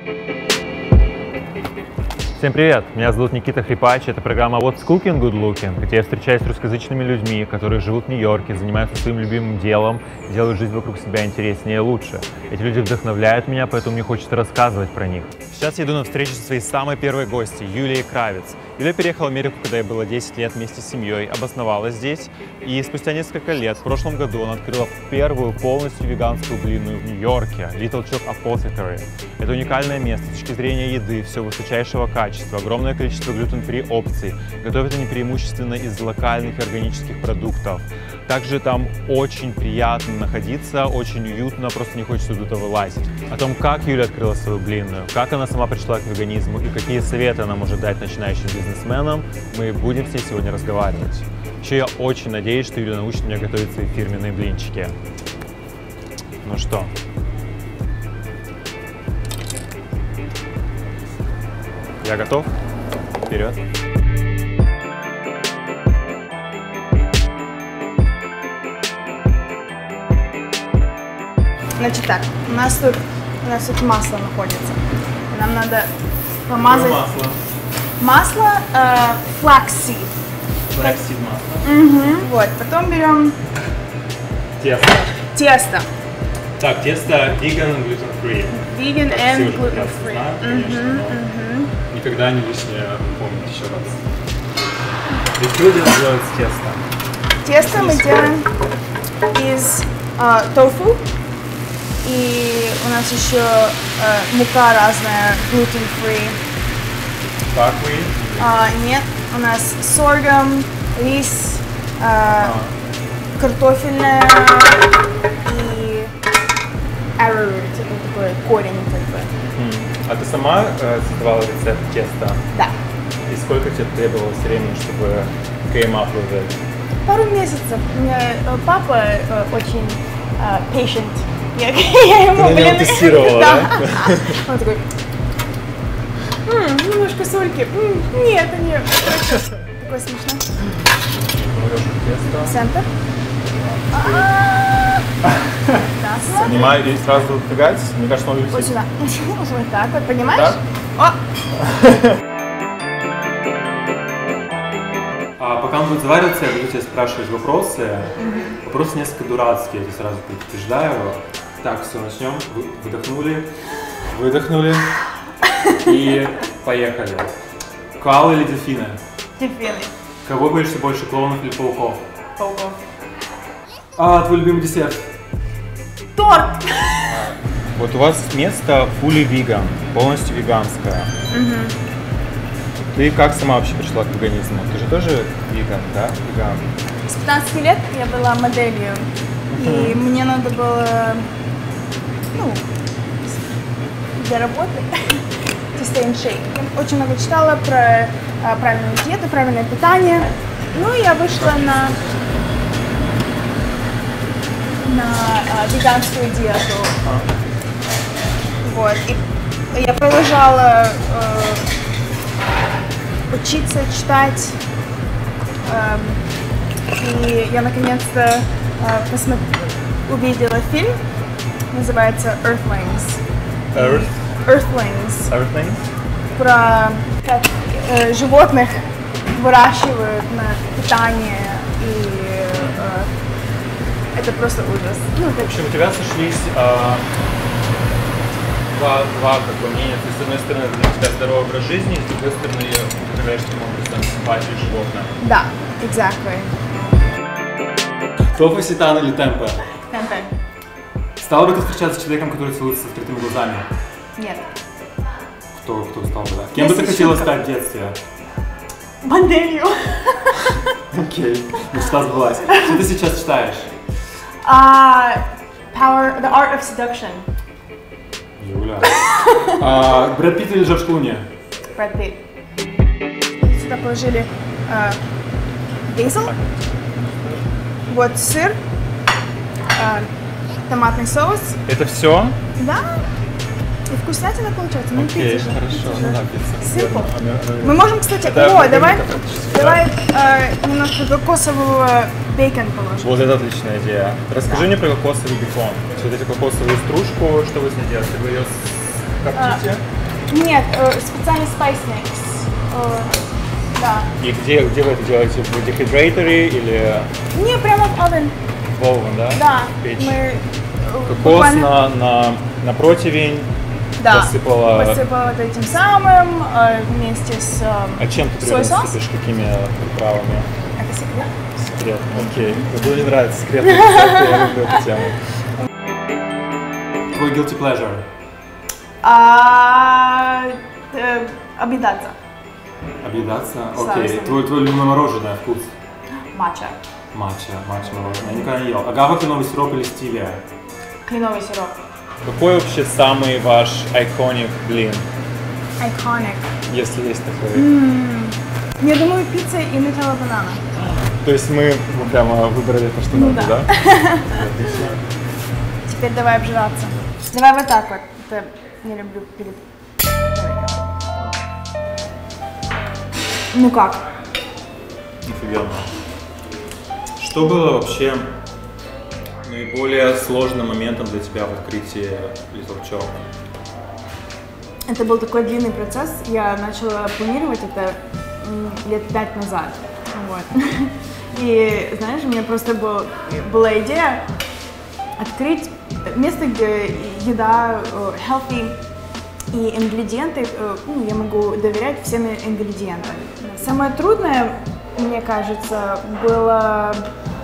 Всем привет! Меня зовут Никита Хрипач. Это программа What's Cooking Good Looking, где я встречаюсь с русскоязычными людьми, которые живут в Нью-Йорке, занимаются своим любимым делом, делают жизнь вокруг себя интереснее и лучше. Эти люди вдохновляют меня, поэтому мне хочется рассказывать про них. Сейчас я иду на встречу со своей самой первой гостьей, Юлией Кравец. Юля переехала в Америку, когда ей было 10 лет, вместе с семьей, обосновалась здесь. И спустя несколько лет, в прошлом году, она открыла первую полностью веганскую блинную в Нью-Йорке, Little Choc Apothecary. Это уникальное место с точки зрения еды, все высочайшего качества, огромное количество глютен-фри опций. Готовят они преимущественно из локальных органических продуктов. Также там очень приятно находиться, очень уютно, просто не хочется туда вылазить. О том, как Юля открыла свою блинную, как она сама пришла к веганизму и какие советы она может дать начинающим бизнесменам, мы будем с ней сегодня разговаривать. Еще я очень надеюсь, что Юля научит меня готовить свои фирменные блинчики. Ну что? Я готов? Вперед! Значит так, у нас тут масло находится. Нам надо помазать масло flaxseed. Flaxseed масло. Угу. Вот, потом берем тесто. Так, тесто vegan and gluten free. Vegan and gluten free. Никогда не лишнее помнить еще раз. Из чего делается тесто? Тесто мы делаем из тофу. И у нас еще мука разная, gluten free. Buckwheat? Нет, у нас соргом, рис, картофельная и arrowroot, это такой корень как бы. А ты сама создавала рецепт теста? Да. И сколько тебе требовалось времени, чтобы came up with it? Пару месяцев. У меня папа очень patient. Я ему, ты на нем тестировала, да? Он такой, немножко сольки. Нет, нет. Такое смешно. Центр. Снимаю и сразу впрягать. Мне кажется, он вот сюда. Вот так вот, понимаешь? Так? Пока он будет завариваться, я буду тебя спрашивать вопросы. Вопросы несколько дурацкие, я сразу предупреждаю. Так, все, начнем. Выдохнули, выдохнули и поехали. Коалы или дельфины? Дельфины. Кого боишься больше, клоунов или пауков? Пауков. Твой любимый десерт? Торт! Вот у вас место fully vegan, полностью веганское. Ты как сама вообще пришла к веганизму? Ты же тоже веган, да? Веган. С 15 лет я была моделью, и мне надо было, для работы, to stay in shape. Я очень много читала про правильную диету, правильное питание. Ну, я вышла на веганскую диету. Вот. И я продолжала учиться, читать. И я наконец-то увидела фильм, называется Earthlings. Earthlings. Про как животных выращивают на питание, и это просто ужас. В общем, у тебя сошлись два мнения. То есть, с одной стороны, для тебя здоровый образ жизни, с другой стороны, управляешь таким образом симпатию животных. Да, exactly. Тофу, сетан или темпе? Темпе. Стала бы ты встречаться с человеком, который целуется с открытыми глазами? Нет. Кто стал бы, да? Кем бы ты хотела стать в детстве? Моделью. Окей, мечта сбылась. Что ты сейчас читаешь? The Art of Seduction. Юля. Брэд Питт или Джордж Клуни? Брэд Питт. Сюда положили бейзл, вот сыр, томатный соус. Это все? Да. И вкуснятина получается. Ну, Окей, пицца же. хорошо. Ну, да, пицца. Сырку. Мы можем, кстати, давай немножко кокосового бейкона положим. Вот это отличная идея. Расскажи мне про кокосовый бекон. Вот эту кокосовую стружку, что вы с ней делаете? Вы ее коптите? Нет, специальный spice mix. Да. И где вы это делаете? В дехидраторе или Не, прямо в oven. в овен, да? Да. Печь. Мы Кокос на противень. да, посыпала вот этим самым вместе с А чем ты соус-сос. посыпешь? Какими приправами? Это секрет. Секрет. Окей. Мне не нравится секретные рецепты, я люблю эту тему. Твой guilty pleasure? Объедаться. Объедаться? С Окей. саусом. Твой любимый мороженое вкус? Матча. Матча мороженое. Я никогда не ел. Агава, кленовый сироп или стевия? Кленовый сироп. Какой вообще самый ваш iconic блин? Iconic. Если есть такой. Я думаю, пицца и нутелла банана. То есть мы прямо выбрали то, что Ну надо, да. да? Отлично. Теперь давай обжираться. Давай вот так вот. Это не люблю перед. Ну как? Офигенно. Что было вообще наиболее сложным моментом для тебя в открытии Little Chop? Это был такой длинный процесс. Я начала планировать это лет 5 назад. Вот. И знаешь, у меня просто была идея открыть место, где еда healthy и ингредиенты, ну, я могу доверять всем ингредиентам. Самое трудное, мне кажется, было...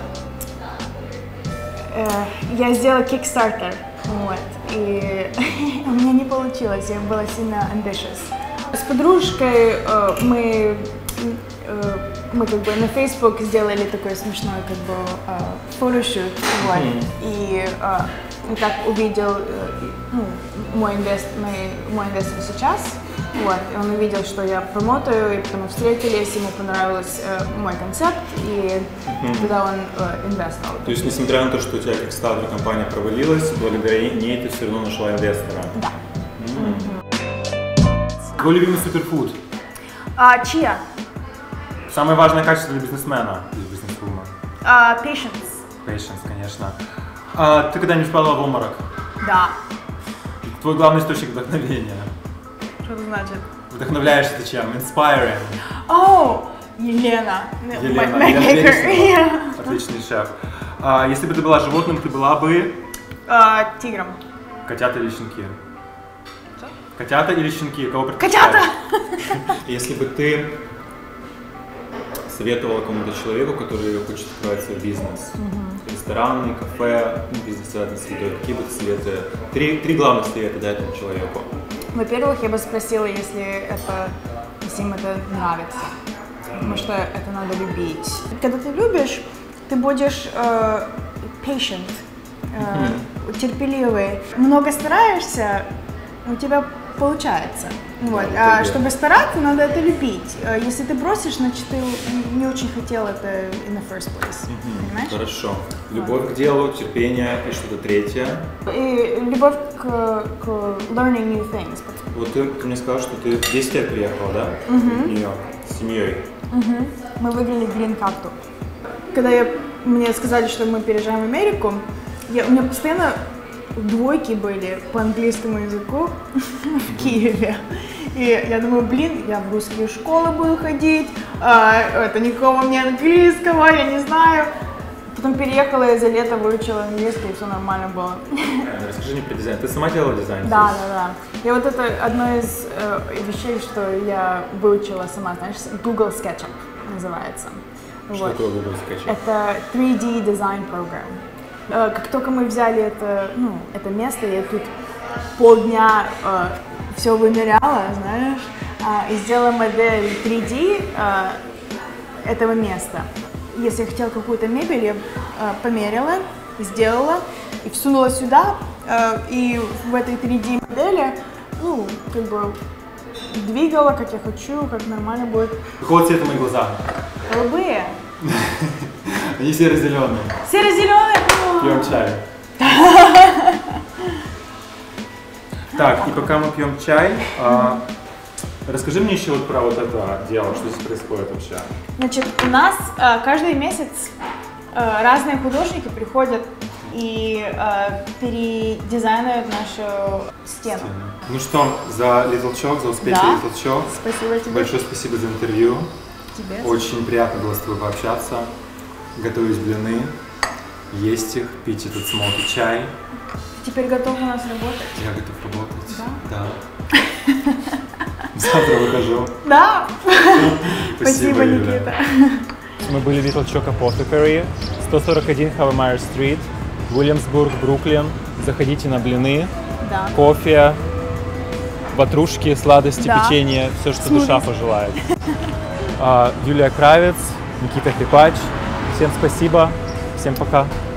я сделала Kickstarter, вот, и у меня не получилось, я была сильно ambitious. С подружкой мы как бы на Facebook сделали такой смешной как бы фотошут, вот, и так увидел мой инвестор сейчас, вот, и он увидел, что я промотаю, и потом мы встретились, ему понравился мой концепт, и тогда он инвестировал. То есть, несмотря на то, что у тебя Kickstarter компания провалилась, благодаря ней ты все равно нашла инвестора? Да. Твой любимый суперфуд? Чия. Самое важное качество для бизнесмена из бизнес-рума? Patience. Patience, конечно. Ты когда-нибудь впала в обморок? Да. Твой главный источник вдохновения? Что это значит? Вдохновляешься ты чем? Inspiring. О, Елена. Елена Мейкер. Отличный шеф. Если бы ты была животным, ты была бы? Тигром. Котята или щенки? Что? Котята или щенки? Кого предпочитаешь? Котята! Если бы ты советовала кому-то человеку, который хочет открывать свой бизнес, ресторанный, кафе, бизнес связанный с едой, какие бы ты советы, три главных совета дать этому человеку? Во-первых, я бы спросила, если им это нравится, потому что это надо любить. Когда ты любишь, ты будешь patient, терпеливый. Много стараешься, у тебя получается. Вот. А чтобы стараться, надо это любить. Если ты бросишь, значит ты не очень хотел это in the first place. Понимаешь? Хорошо. Любовь к делу, терпение и что-то третье. И любовь к learning new things. Вот ты мне сказала, что ты в 10 лет приехала, да? В Нью-Йорк с семьей. Мы выиграли грин-карту. Когда мне сказали, что мы переезжаем в Америку, у меня постоянно двойки были по английскому языку в Киеве. И я думаю, блин, я в русские школы буду ходить, это никакого мне английского, я не знаю. Потом переехала, я за лето выучила английский, и все нормально было. Расскажи мне про дизайн. Ты сама делала дизайн? Да. И вот это одно из вещей, что я выучила сама, знаешь, Google SketchUp называется. Что такое Google SketchUp? Это 3D design program. Как только мы взяли это место, я тут полдня все вымеряла, знаешь, и сделала модель 3D этого места. Если я хотела какую-то мебель, я померила, сделала и всунула сюда, и в этой 3D модели, как бы двигала, как я хочу, как нормально будет. Какого цвета мои глаза? Голубые. Они серо-зеленые. Серо-зеленые? Пьем чай. Так, и пока мы пьем чай, расскажи мне еще вот про вот это дело, что здесь происходит вообще. Значит, у нас каждый месяц разные художники приходят и передизайнуют нашу стену. Ну что, за Little Choc, за успехи Да. Little Choc. Спасибо тебе. Большое спасибо за интервью. Тебе. Очень приятно было с тобой пообщаться. Готовить блины, есть их, пить этот смолки чай. Ты теперь готов у нас работать? Я готов работать. Да? Да. Завтра выхожу. Да. Спасибо, Юля. Никита. Мы были в Little Choc Apothecary, 141 Havemire Street, Уильямсбург, Бруклин. Заходите на блины, Да. кофе, ватрушки, сладости, Да. печенье, все, что Смузи. душа пожелает. Юлия Кравец, Никита Хрипач. Всем спасибо, всем пока.